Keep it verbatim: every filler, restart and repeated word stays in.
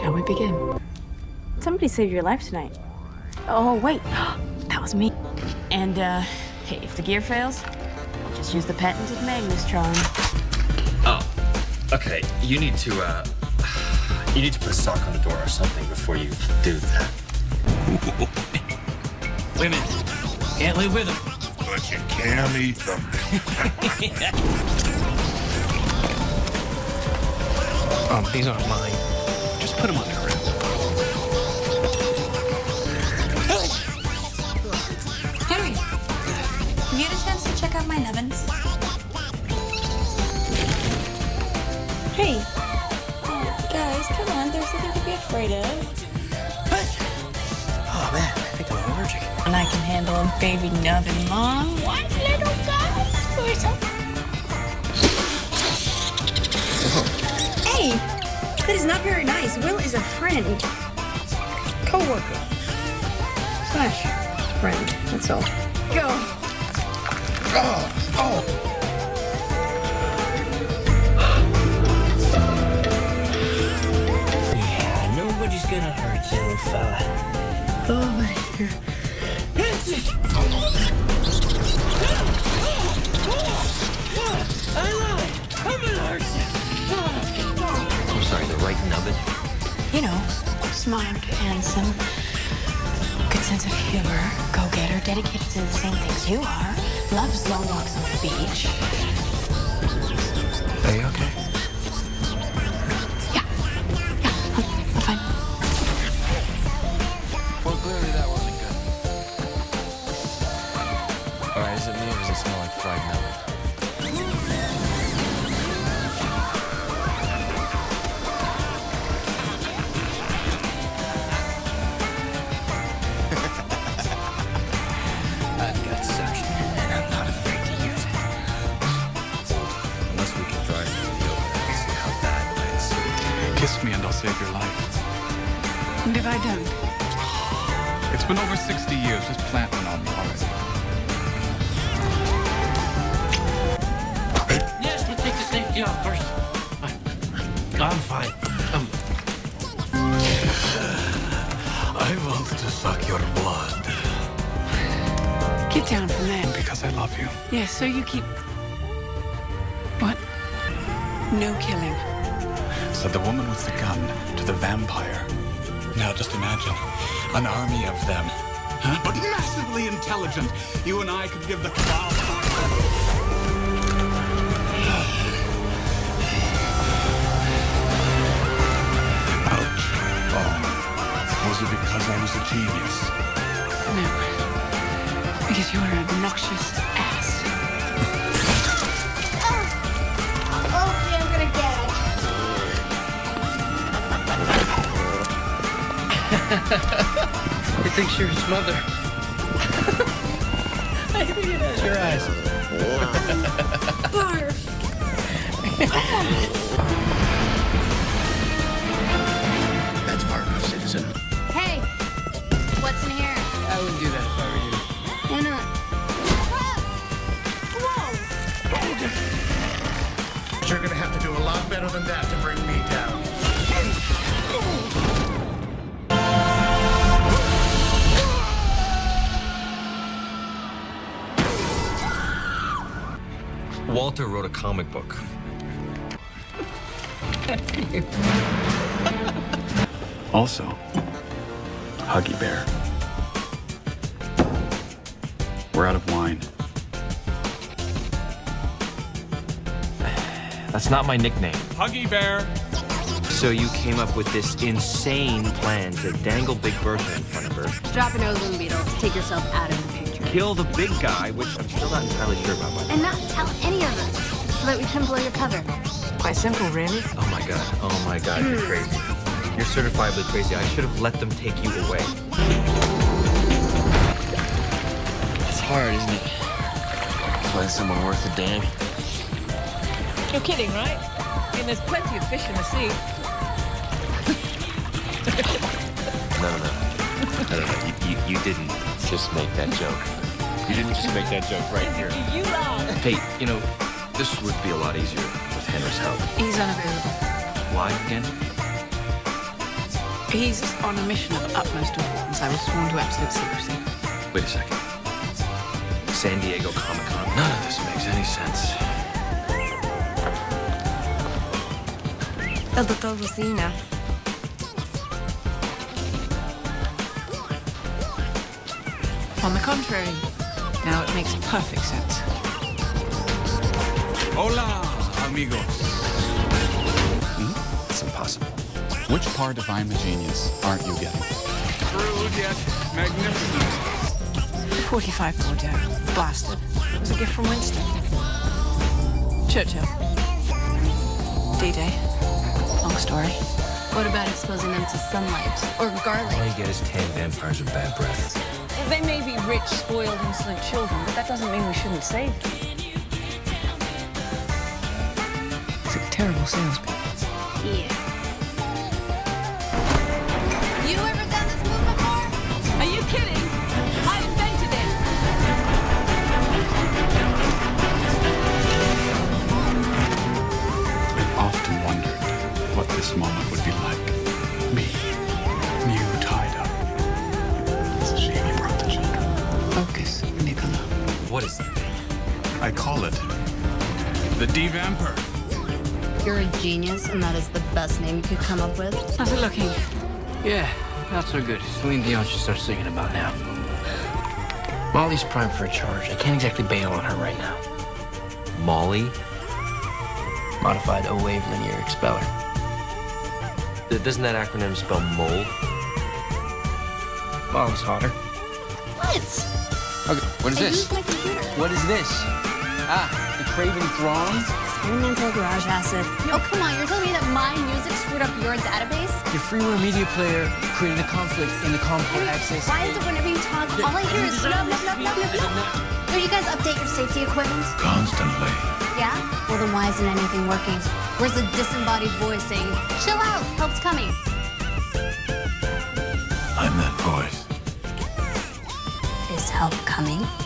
Shall we begin? Somebody saved your life tonight. Oh, wait. That was me. And, uh, hey, if the gear fails, just use the patented Magnustron. Oh, okay. You need to, uh, you need to put a sock on the door or something before you do that. Wait a minute. Can't live with them. But you can eat them. Um, these aren't mine. Just put them on the ground. Henry, have you had a chance to check out my nubbins? Hey, guys, come on. There's nothing to be afraid of. Oh, man, I think I'm allergic. And I can handle a baby nubbin, Mom. One little guy. Hey, that is not very nice. Will is a friend. Co-worker. Slash friend. That's all. Go. Oh, oh. Yeah, nobody's gonna hurt you, little fella. Oh, my dear. I lied. I'm gonna hurt you. I'm sorry, the right nubbin? You know, smart, handsome, good sense of humor, go-getter, dedicated to the same things you are, loves long walks on the beach. Are you okay? Yeah, yeah, I'm, I'm fine. Well, clearly that wasn't good. All right, is it me or does it smell like fried nubbin? I've got suction, and I'm not afraid to use it. Unless we can drive to the open and see how bad bites. Kiss me and I'll save your life. And if I don't? It's been over sixty years. Just plant one on me already. Yes, but take the safety off first. I'm fine. Um, I want to suck your blood. Get down from there. Because I love you. Yeah, so you keep... What? No killing. Said the woman with the gun to the vampire. Now just imagine an army of them. Huh? But massively intelligent. You and I could give the cabal... Ouch. Oh. Was it because I was a genius? No. Because you're an obnoxious ass. Okay, I'm gonna gag. he thinks you're his mother. I think it has your eyes. Barf. That's far enough, citizen. Hey, what's in here? I wouldn't do that if I were you. Why not? You're gonna have to do a lot better than that to bring me down. Walter wrote a comic book. Also, Huggy Bear. We're out of wine. That's not my nickname. Huggy Bear. So you came up with this insane plan to dangle Big Bertha in front of her, Drop a nose on the Beatles. Take yourself out of the picture. kill the big guy, which I'm still not entirely sure about. And not tell any of us so that we can blow your cover. Quite simple, really. Oh my god, oh my god, you're crazy. You're certifiably crazy. I should have let them take you away. It's hard, isn't it? Find someone worth a damn. You're kidding, right? I mean, there's plenty of fish in the sea. No, no, no. No, no, no. You, you, you didn't just make that joke. You didn't just make that joke right here. You laugh. Hey, you know, this would be a lot easier with Henry's help. He's unavailable. Why again? He's on a mission of utmost importance. I was sworn to absolute secrecy. Wait a second. San Diego Comic-Con. None of this makes any sense. El doctor Lucina. On the contrary, now it makes perfect sense. Hola, amigos. Hmm? It's impossible. Which part of I'm a Genius aren't you getting? Crude yet magnificent. forty-five Bordeaux. Blasted. It was a gift from Winston. Churchill. D-Day. Long story. What about exposing them to sunlight or garlic? All you get is tan vampires with bad breath. They may be rich, spoiled, insolent children, but that doesn't mean we shouldn't save them. It's a terrible salesman. Yeah. You ever done this move before? Are you kidding? I invented it! I've often wondered what this moment would be like. Me, you tied up. It's a shame you brought the children. Focus, Nicola. What is that? I call it the D-Vamper. You're a genius, and that is the best name you could come up with. How's it looking? Yeah, not so good. Celine Dion should start singing about now. Molly's primed for a charge. I can't exactly bail on her right now. Molly? Modified O-wave linear expeller. Th- Doesn't that acronym spell mole? Molly's hotter. What? Okay, what is I this? used my computer. What is this? Ah, the Craven Throng? Experimental garage acid. Oh, come on. You're telling me that my music screwed up your database? Your freeware media player created a conflict in the COM port access. Why is it whenever you talk, all I hear is no, no, no, no, no, no. Do you guys update your safety equipment? Constantly. Yeah? Well, then why isn't anything working? Where's the disembodied voice saying, chill out, help's coming? I'm that voice. Is help coming?